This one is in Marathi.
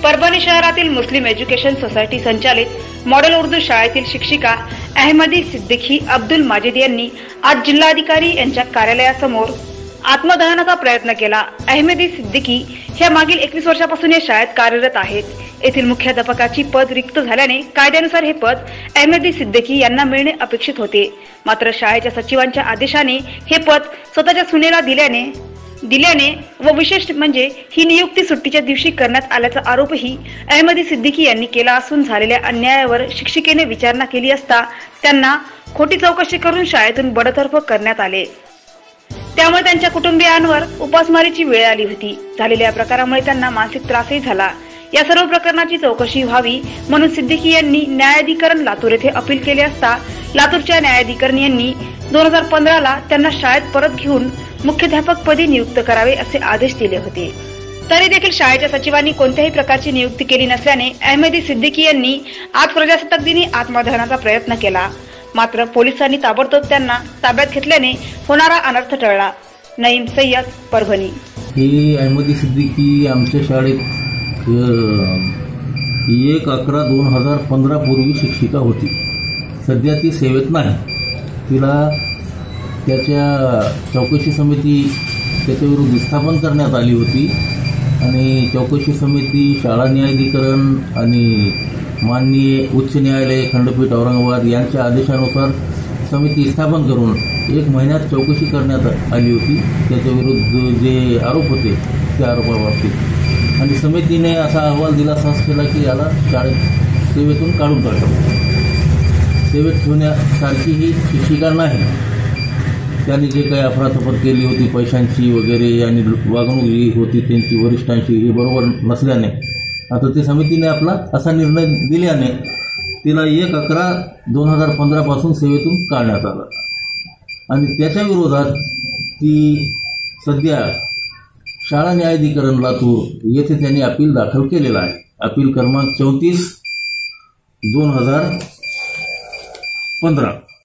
परभणी शहरातील मुस्लिम एज्युकेशन सोसायटी संचालित मॉडेल उर्दू शाळेतील शिक्षिका अहमदी सिद्दीकी अब्दुल माजिद यांनी आज जिल्हाधिकारी यांच्या कार्यालयासमोर आत्मदहनाचा प्रयत्न केला। अहमदी सिद्दीकी हे मागील 21 वर्षापासून या शाळेत कार्यरत आहेत। येथील मुख्याध्यापकाची पद रिक्त झाल्याने कायद्यानुसार हे पद अहमदी सिद्दीकी यांना मिळणे अपेक्षित होते। मात्र शाळेच्या सचिवांच्या आदेशाने हे पद स्वतःच्या सुनेला दिल्याने व विशेष म्हणजे ही नियुक्ती सुट्टीच्या दिवशी करण्यात आल्याचा आरोपही अहमदी सिद्दीकी यांनी केला असून झालेल्या अन्यायावर शिक्षिकेने विचारणा केली असता त्यांना खोटी चौकशी करून शाळेतून बडतर्फ करण्यात आले। त्यामुळे त्यांच्या कुटुंबियांवर उपासमारीची वेळ आली होती। झालेल्या प्रकारामुळे त्यांना मानसिक त्रासही झाला। या सर्व प्रकरणाची चौकशी व्हावी म्हणून सिद्दीकी यांनी न्यायाधिकरण लातूर येथे अपील केले असता लातूरच्या न्यायाधिकरण यांनी 2015 ला त्यांना शाळेत परत घेऊन मुख्याध्यापक पदी नियुक्त करावे असे आदेश दिले होते। तरी देखील शाळेच्या सचिवांनी कोणत्याही प्रकारची नियुक्ती केली नसल्याने अहमदी सिद्दीकी यांनी आज प्रजासत्ताक दिनी आत्मदहनाचा प्रयत्न केला। मात्र पोलिसांनी ताबडतोब त्यांना ताब्यात घेतल्याने होणारा अनर्थ टळला। नईम सय्यद, परभणी। ही अहमदी सिद्दीकी आमच्या शाळेत 1/11/2015 पूर्वी शिक्षिका होती। सध्या ती सेवेत नाही। तिला त्याच्या चौकशी समिती त्याच्याविरुद्ध विस्थापन करण्यात आली होती आणि चौकशी समिती, शाळा न्यायाधिकरण आणि माननीय उच्च न्यायालय खंडपीठ औरंगाबाद यांच्या आदेशानुसार समिती स्थापन करून 1 महिन्यात चौकशी करण्यात आली होती त्याच्याविरुद्ध जे आरोप होते त्या आरोपाबाबतीत। आणि समितीने असा अहवाल दिला केला की याला शाळेत सेवेतून काढून टाकावं। सेवेत ठेवण्यासारखी ही शिक्षिका नाही। त्यांनी जे काही अफरातफर केली होती पैशांची वगैरे आणि वागणूक जी होती त्यांची वरिष्ठांशी ही बरोबर नसल्याने आता ते समितीने आपला असा निर्णय दिल्याने तिला 1/11/2015 पासून सेवेतून काढण्यात आला आणि त्याच्या विरोधात ती सध्या शाळा न्यायाधिकरण लातूर येथे त्यांनी अपील दाखल केलेला आहे। अपील क्रमांक 34/2015।